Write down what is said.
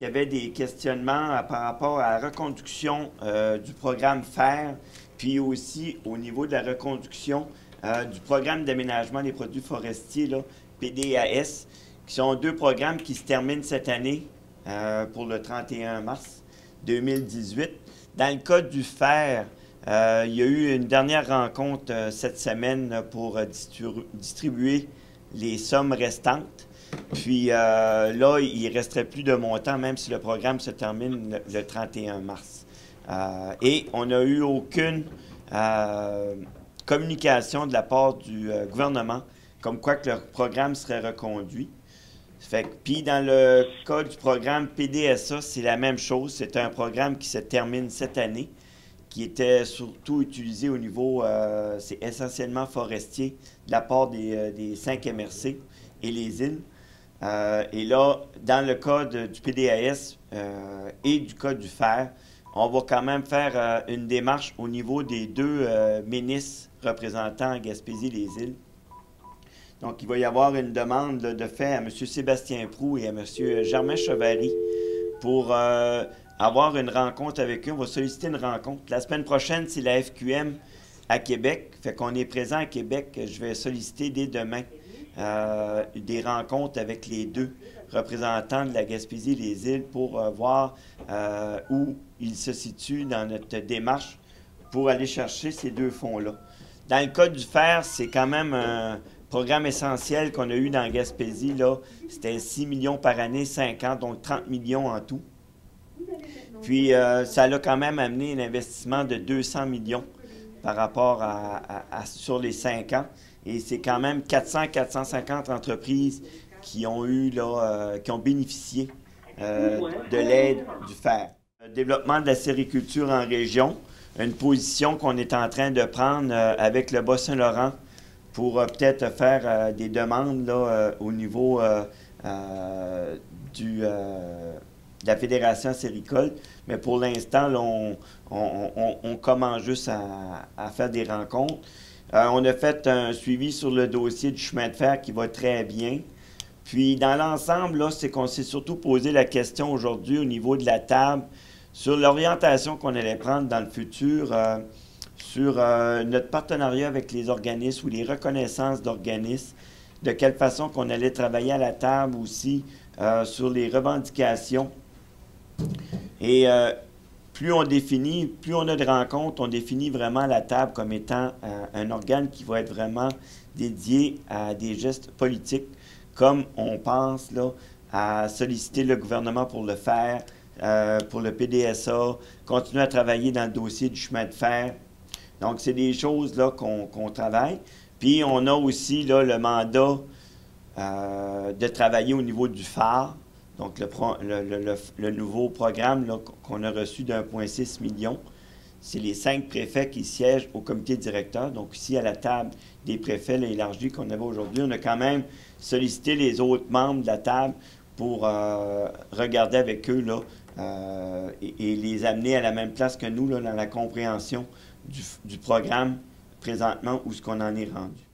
Il y avait des questionnements par rapport à la reconduction du programme FAIR, puis aussi au niveau de la reconduction du programme d'aménagement des produits forestiers, là, PDAS, qui sont deux programmes qui se terminent cette année pour le 31 mars 2018. Dans le cas du FAIR, il y a eu une dernière rencontre cette semaine pour distribuer les sommes restantes. Puis là, il ne resterait plus de montant, même si le programme se termine le 31 mars. Et on n'a eu aucune communication de la part du gouvernement comme quoi que le programme serait reconduit. Puis dans le cas du programme PDSA, c'est la même chose. C'est un programme qui se termine cette année, qui était surtout utilisé au niveau, c'est essentiellement forestier, de la part des 5 MRC et les îles. Et là, dans le cas du PDAS et du cas du FAIR, on va quand même faire une démarche au niveau des deux ministres représentants Gaspésie-les-Îles. Donc, il va y avoir une demande de fait à M. Sébastien Proulx et à M. Germain Chevary pour avoir une rencontre avec eux. On va solliciter une rencontre. La semaine prochaine, c'est la FQM à Québec. Fait qu'on est présent à Québec. Je vais solliciter dès demain des rencontres avec les deux représentants de la Gaspésie-les-Îles pour voir où ils se situent dans notre démarche pour aller chercher ces deux fonds-là. Dans le cas du FAIR, c'est quand même un programme essentiel qu'on a eu dans la Gaspésie. C'était 6 millions par année, 5 ans, donc 30 millions en tout. Puis, ça a quand même amené un investissement de 200 millions par rapport sur les 5 ans. Et c'est quand même 400-450 entreprises qui ont qui ont bénéficié de l'aide du FAIR. Le développement de la sériculture en région, une position qu'on est en train de prendre avec le Bas-Saint-Laurent pour peut-être faire des demandes au niveau de la Fédération séricole. Mais pour l'instant, on commence juste à faire des rencontres. On a fait un suivi sur le dossier du chemin de fer qui va très bien. Puis, dans l'ensemble, c'est qu'on s'est surtout posé la question aujourd'hui au niveau de la table sur l'orientation qu'on allait prendre dans le futur, sur notre partenariat avec les organismes ou les reconnaissances d'organismes, de quelle façon qu'on allait travailler à la table aussi sur les revendications. Et plus on définit, plus on a de rencontres, on définit vraiment la table comme étant un organe qui va être vraiment dédié à des gestes politiques, comme on pense à solliciter le gouvernement pour le faire, pour le PDSA, continuer à travailler dans le dossier du chemin de fer. Donc, c'est des choses qu'on travaille. Puis, on a aussi le mandat de travailler au niveau du phare. Donc, le nouveau programme qu'on a reçu de 1,6 million, c'est les 5 préfets qui siègent au comité directeur. Donc, ici, à la table des préfets élargie qu'on avait aujourd'hui, on a quand même sollicité les autres membres de la table pour regarder avec eux et les amener à la même place que nous dans la compréhension du programme présentement où ce qu'on en est rendu.